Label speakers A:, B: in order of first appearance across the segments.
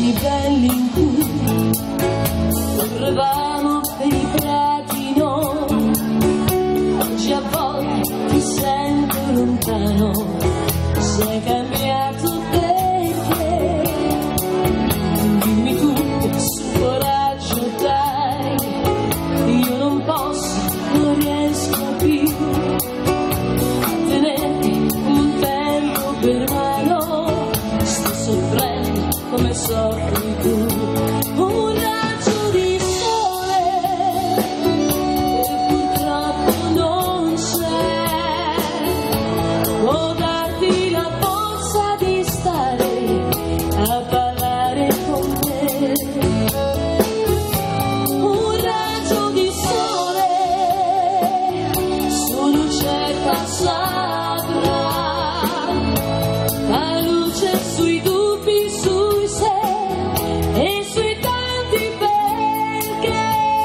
A: giorni belli in cui correvamo per i prati, no, oggi a volte ti sento lontano, sei cambiato perché? Dimmi tu, su coraggio dai, io non posso, non riesco più a tenerti un tempo per mano, sto soffrendo come soffri tu. Un raggio di sole che purtroppo non c'è, può darti la forza di stare a parlare con me. Un raggio di sole solo cerca saprà la luce sui dubbi, sui sé e sui tanti perché.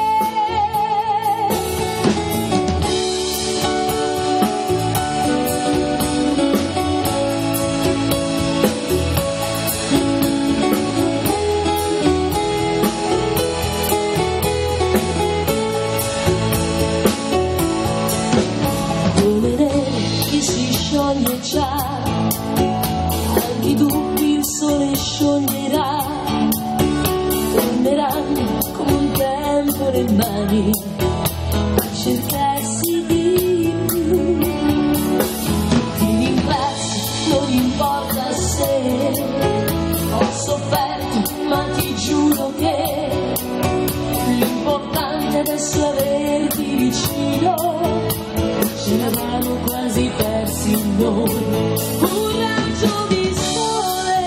A: Come neve che si scioglie già, anche i dubbi il sole scioglierà, torneranno come un tempo le mani a cercarsi di più. Ti ringrazio, non importa se ho sofferto, ma ti giuro che l'importante adesso è averti vicino, ce l'avevamo quasi persi noi. Un raggio di sole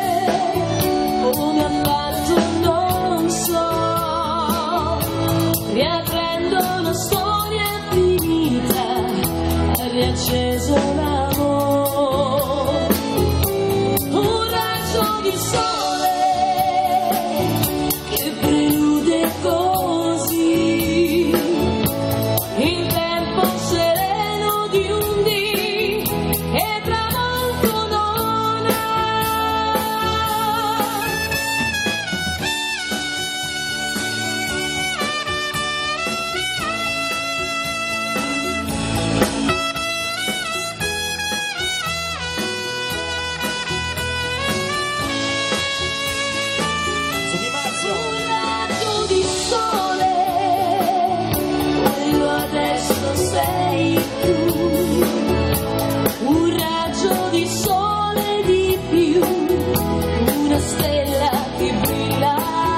A: come ha fatto non so, riaprendo una storia finita, ha riacceso l'amore. Un raggio di sole che prelude così il tempo sereno di un dì che tramonto non ha. Un raggio di sole, quello adesso sei tu. Un raggio di sole di più, una stella che brilla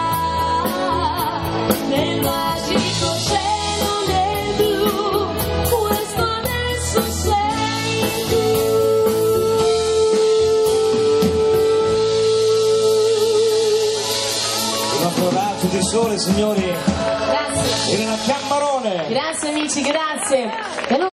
A: nel magico cielo nel blu, questo adesso sei tu.
B: Un altro raggio di sole, signori.
A: Grazie.
B: Elena Cammarone.
A: Grazie amici, grazie.